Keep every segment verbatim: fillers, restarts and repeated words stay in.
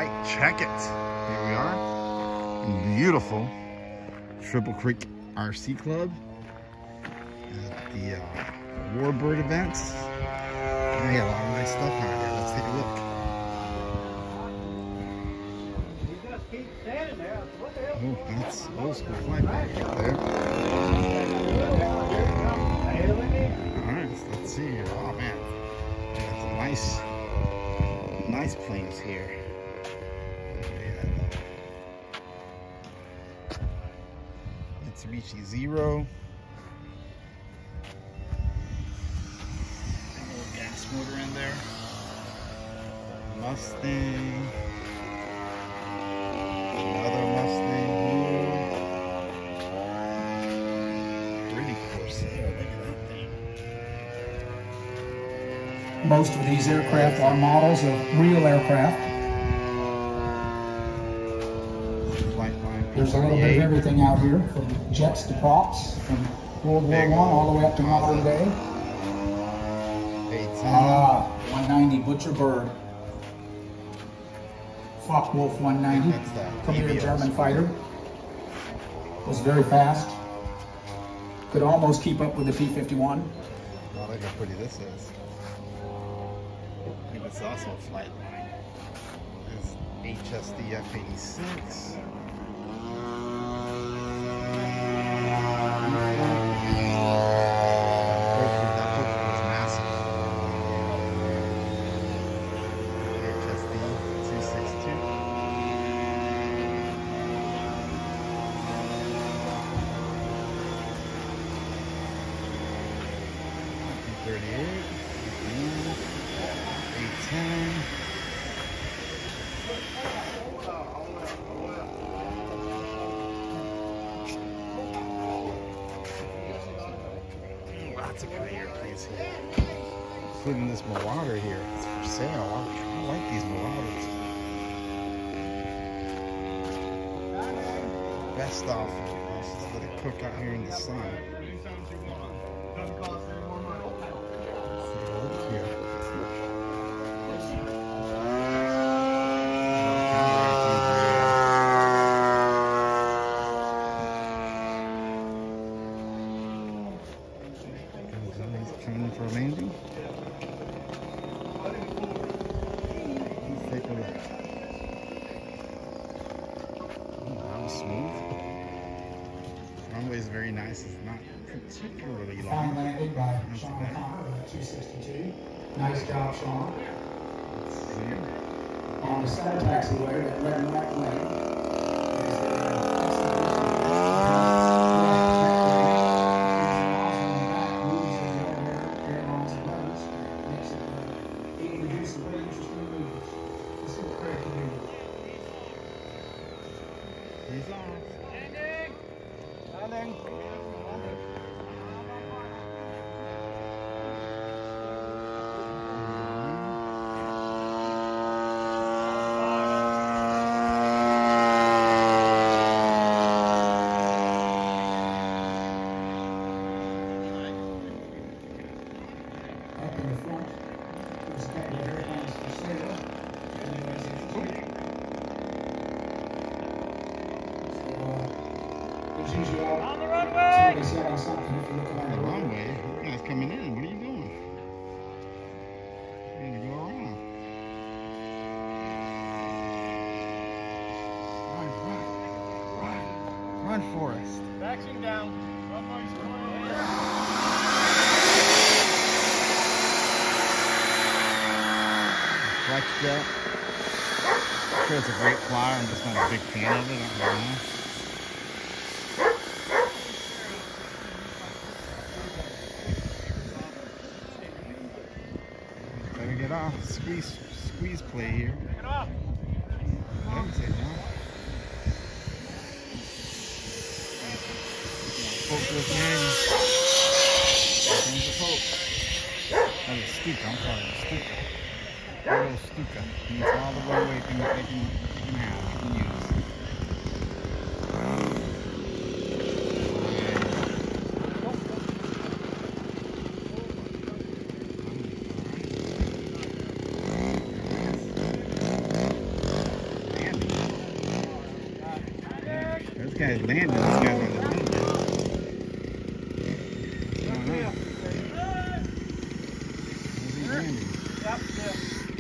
right, check it. Here we are in beautiful Triple Creek R C Club at the uh, Warbird events. And we have a lot of nice stuff out here. Let's take a look. Oh, that's old school flight bag right there. Alright, let's see here. Oh man, we got some nice, nice planes here. Mitsubishi Zero. A little gas motor in there. Mustang. Another Mustang here. Pretty Corsair. Look at that thing. Most of these aircraft are models of real aircraft. There's a little bit of everything out here, from jets to props, from World War One all the way up to modern day. Ah, one ninety Butcher Bird. Focke-Wulf one ninety, premier German fighter. Was very fast. Could almost keep up with the P fifty-one. Oh, look how pretty this is. I think it's also a flight line. It's H S D F eighty-six. thirty-eight, eight ten. Lots of great airplanes here, including this Marauder here. It's for sale. I like these Marauders. Best offer. Let's just let it cook out here in the sun. Training for a landing. Let's take a look. Oh, that was smooth. Runway is very nice. It's not particularly long. Fine landing by Sean O'Connor at two sixty-two. Nice job, Sean. On the center taxiway, that red and white lane. He's on. Landing! Landing! Up in the front, there's a couple of airplanes for sale. Anybody's interested? There's usually all On the runway! somebody selling something if you look around The the road. runway. You guys coming in. What are you doing? You're gonna go around. Run, run, run, run, Forrest. Backing down. Runway's clear. Flex jet. I'm sure it's a great flyer. I'm just not a big fan of it. I don't know. Better get off. Squeeze, squeeze play here. Take it off. Yeah, take it off. Focus in. Here comes the Pope. That's a Stuka. I'm calling it a Stuka. Little Stuka. He's all the runway can, they can, they can have, they can use. guy's landing. This guy's on the landing. Uh-huh. Where's he landing? Yep, yeah.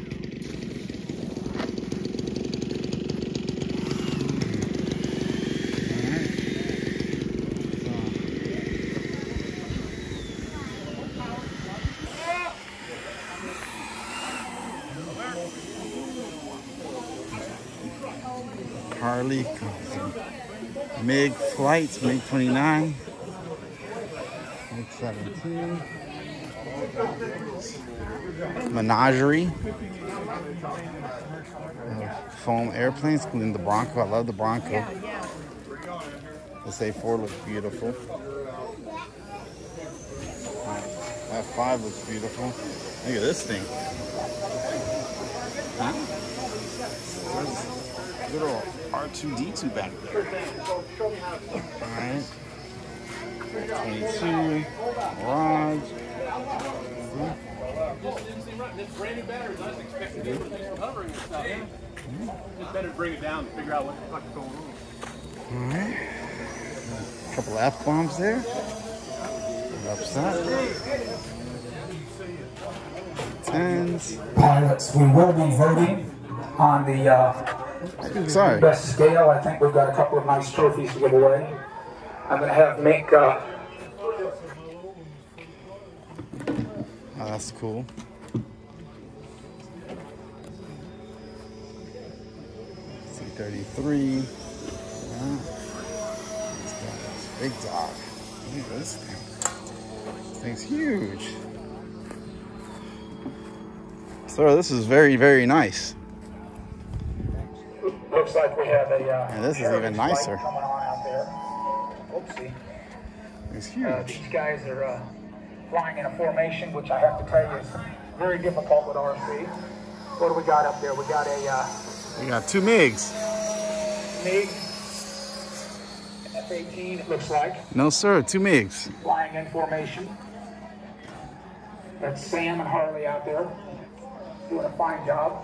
Harley, MiG flights, MiG twenty-nine, MiG seventeen, Menagerie, uh, foam airplanes, including the Bronco. I love the Bronco. This A four looks beautiful. F five looks beautiful. Look at this thing. Huh? There's little R two D two back there. Alright. twenty-two. Mirage. It's brand new batteries. I was expecting everything hovering and stuff. Just better to bring it down and figure out what the fuck is going on. Alright. A couple F bombs there. Upset. Tens. Pilots, we will be voting on the uh, Sorry. best scale. I think we've got a couple of nice trophies to give away. I'm going to have Mick. Uh, Oh, that's cool. C thirty-three. Yeah. This guy's big dog. Look at this thing. This thing's huge. So this is very, very nice. looks like we have a. Uh, And this is even nicer. coming on out there. Oopsie. It's huge. Uh, these guys are uh, flying in a formation, which I have to tell you is very difficult with R C. What do we got up there? We got a uh, We got two MiGs. MiG F eighteen, it looks like, No, sir, two MiGs. flying in formation. That's Sam and Harley out there doing a fine job.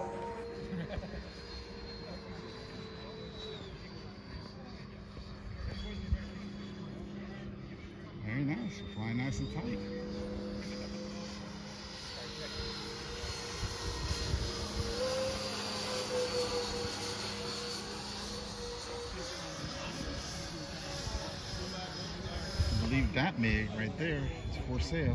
Very nice. Flying nice and tight. I believe that MiG right there is for sale.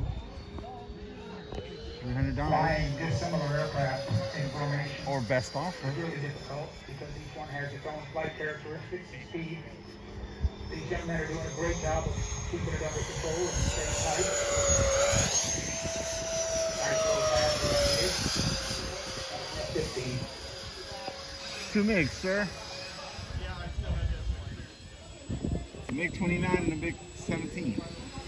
three hundred dollars. Flying dissimilar aircraft in formation Or best offer. is really difficult because each one has its own flight characteristics and speed. These gentlemen are doing a great job of keeping it under control and staying tight. Nice little fast for that MiG. That's fifteen. Two MiGs, sir. The MiG twenty-nine and the MiG seventeen.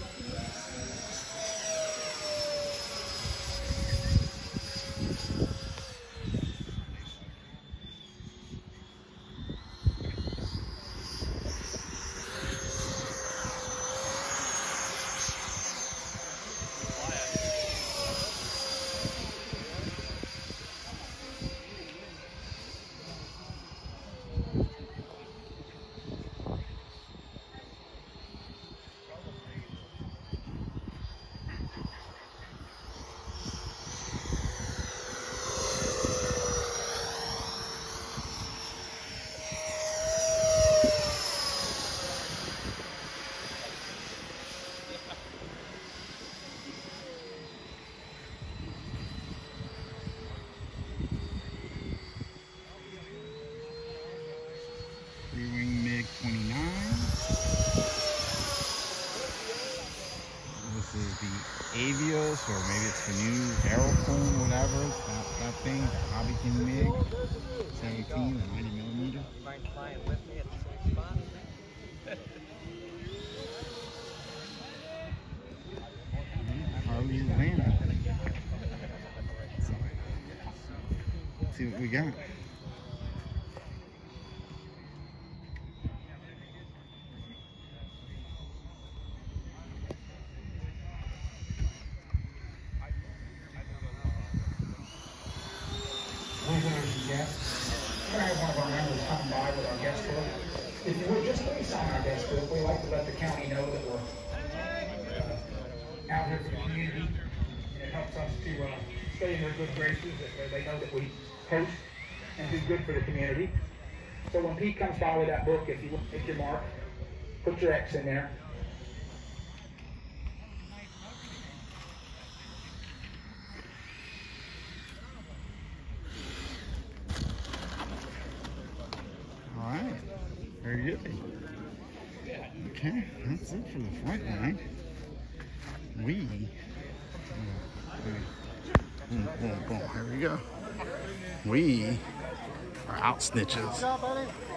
Three-wing MiG twenty-nine. This is the Avios, or maybe it's the new Aeroplane, whatever. That, that thing, the Hobby King MiG seventeen, the ninety millimeter. You mind flying with me at the same spot? Harley's landing. So, let's see what we got. Visitors and guests. We're going to have one of our members come by with our guest book. If you would just please sign our desk book, we like to let the county know that we're out here for the community, and it helps us to uh, stay in their good graces, that they know that we host and do good for the community. So when Pete comes by with that book, if you want to take your mark, put your X in there. All right, very good. Okay, that's it for the front line. We, boom, boom, boom, here we go. We are out snitches.